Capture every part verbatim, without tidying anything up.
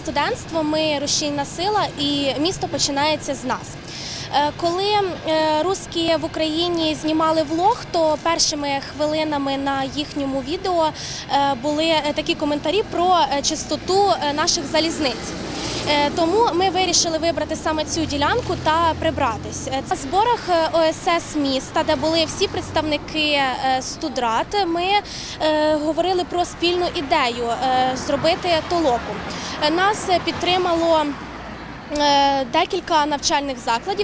студентство, ми рушійна сила і місто починається з нас. Коли русські в Україні знімали влог, то першими хвилинами на їхньому відео були такі коментарі про чистоту наших залізниць. Тому ми вирішили вибрати саме цю ділянку та прибратись. На зборах О С С міста, де були всі представники студрад, ми говорили про спільну ідею – зробити толоку. Нас підтримало декілька навчальних закладів.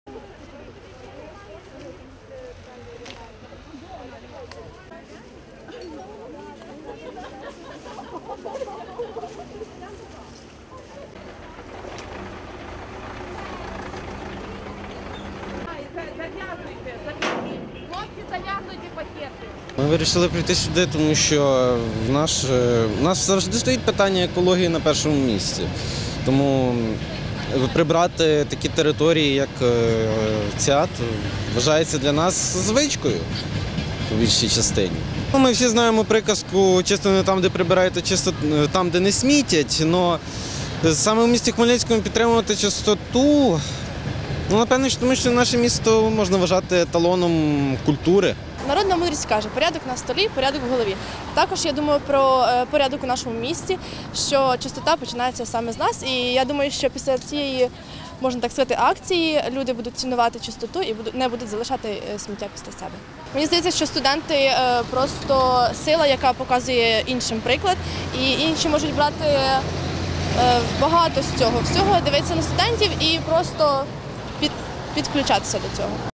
Ми вирішили прийти сюди, тому що в наш, в нас завжди стоїть питання екології на першому місці. Тому прибрати такі території, як ЦЕАТ, вважається для нас звичкою у більшій частині. Ми всі знаємо приказку «чисто не там, де прибираєте, чисто там, де не смітять». Але саме в місті Хмельницькому підтримувати чистоту, ну, напевно, тому що наше місто можна вважати еталоном культури. Народна мудрість каже, порядок на столі, порядок в голові. Також я думаю про порядок у нашому місті, що чистота починається саме з нас. І я думаю, що після цієї, можна так сказати, акції люди будуть цінувати чистоту і не будуть залишати сміття після себе. Мені здається, що студенти просто сила, яка показує іншим приклад, і інші можуть брати багато з цього всього, дивитися на студентів і просто підключатися до цього.